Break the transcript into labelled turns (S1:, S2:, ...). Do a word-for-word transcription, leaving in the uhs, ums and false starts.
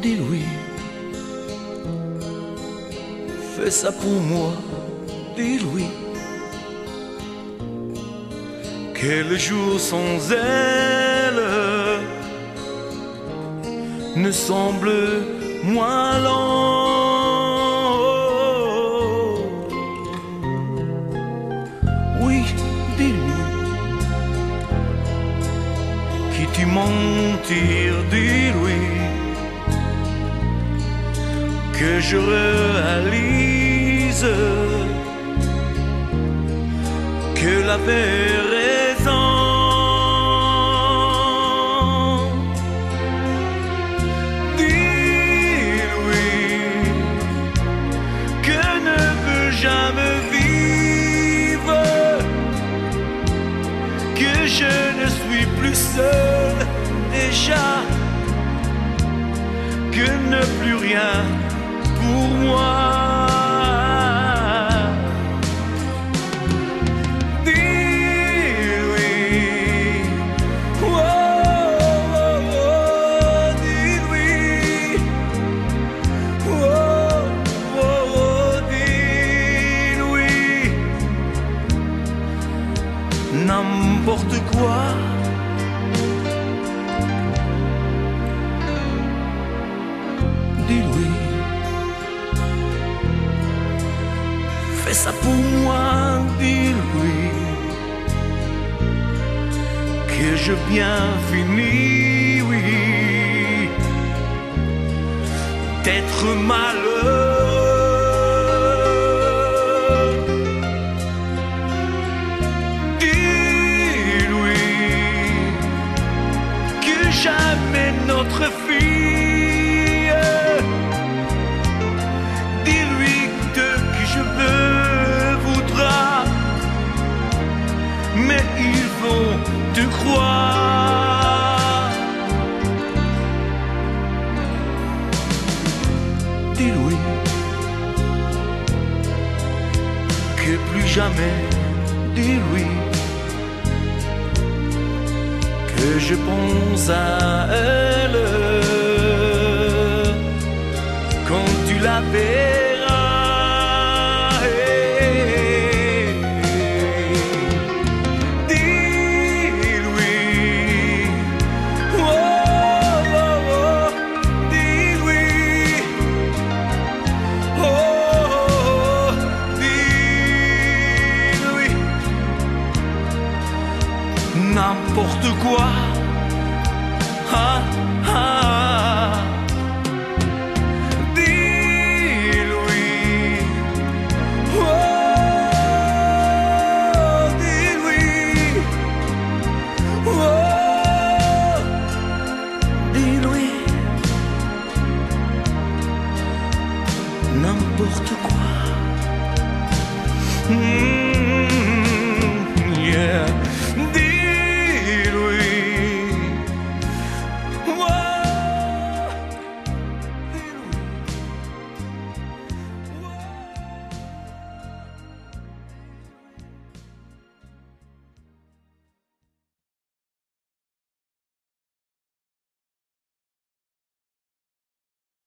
S1: dis-lui, fais ça pour moi, dis-lui, que le jour sans elle ne semble moins lent. Oui, dis-lui, qui tu mentir, dis-lui, que je réalise que la raison. Dis-lui que ne veux jamais vivre, que je ne suis plus seul déjà, que ne plus rien pour moi. Dis-lui, oh, oh, oh, dis-lui, oh, oh, oh, dis-lui, n'importe quoi. Dis-lui, fais ça pour moi, dis-lui, que je viens finir, oui, d'être malheureux. Dis-lui que jamais notre fille, dis-lui de qui je veux voudra, mais ils vont te croire. Dis-lui que plus jamais, dis-lui que je pense à elle quand tu la verras. Dis-lui, oh, oh, oh, dis-lui, oh, oh, dis-lui, n'importe quoi. Ah, ah. Dis-lui, oh, dis-lui, oh, dis-lui, n'importe quoi. Mmh.